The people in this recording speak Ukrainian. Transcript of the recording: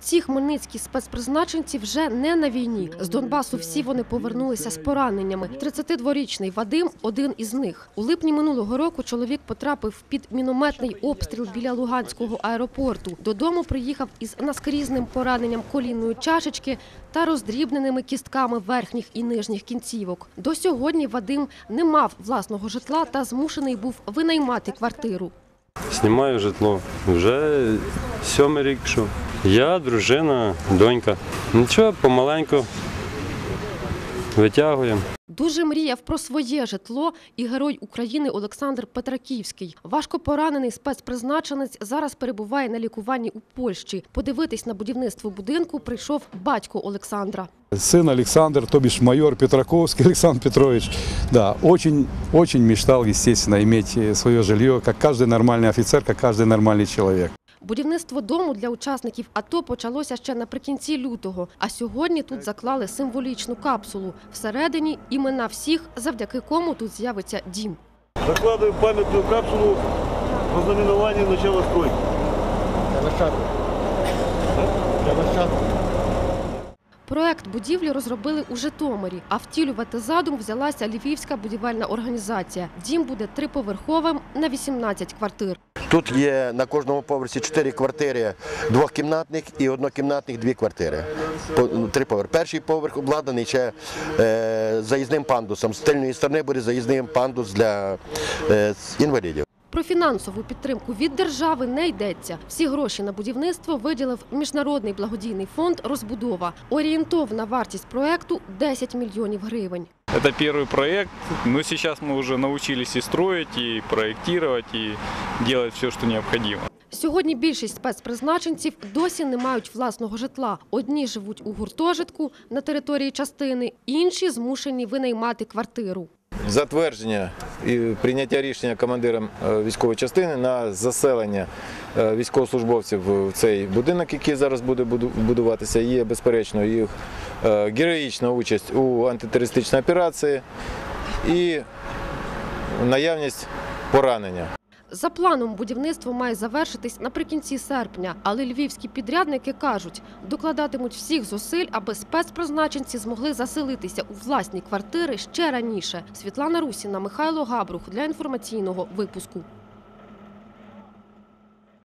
Ці хмельницькі спецпризначенці вже не на війні. З Донбасу всі вони повернулися з пораненнями. 32-річний Вадим – один із них. У липні минулого року чоловік потрапив під мінометний обстріл біля Луганського аеропорту. Додому приїхав із наскрізним пораненням колінної чашечки та роздрібненими кістками верхніх і нижніх кінцівок. До сьогодні Вадим не мав власного житла та змушений був винаймати квартиру. Знімаю житло. Вже 7-й рік що. Я, дружина, донька. Нічого, помаленьку витягуємо. Дуже мріяв про своє житло і герой України Олександр Петраківський. Важко поранений спецпризначенець зараз перебуває на лікуванні у Польщі. Подивитись на будівництво будинку прийшов батько Олександра. Сын Александр, то бишь майор Петраковский Александр Петрович, да, очень мечтал, естественно, иметь свое жилье, как каждый нормальный офицер, как каждый нормальный человек. Будівництво дому для учасників АТО почалося ще наприкінці лютого, а сьогодні тут заклали символічну капсулу. Всередині імена всіх, завдяки кому тут з'явиться дім. Закладываем памятную капсулу по знаменованию начала стройки. Проект будівлі розробили у Житомирі, а втілювати задум взялася Львівська будівельна організація. Дім буде триповерховим на 18 квартир. Тут є на кожному поверсі 4 квартири двокімнатних і однокімнатних 2 квартири. 3 поверхи. Перший поверх обладнаний ще заїзним пандусом. З тильної сторони буде заїзний пандус для інвалідів. Про фінансову підтримку від держави не йдеться. Всі гроші на будівництво виділив Міжнародний благодійний фонд «Розбудова». Орієнтовна вартість проєкту – 10 мільйонів гривень. Это первый проект, но сейчас мы уже научились и строить, и проектировать, и делать все, что необходимо. Сьогодні більшість спецпризначенців досі не мають власного житла. Одні живуть у гуртожитку на території частини, інші змушені винаймати квартиру. Затвердження і прийняття рішення командиром військової частини на заселення військовослужбовців в цей будинок, який зараз буде будуватися, є, безперечно, їх героїчна участь у антитерористичній операції і наявність поранення. За планом будівництво має завершитись наприкінці серпня, але львівські підрядники кажуть, докладатимуть всіх зусиль, аби спецпризначенці змогли заселитися у власні квартири ще раніше. Світлана Русіна, Михайло Габрух для інформаційного випуску.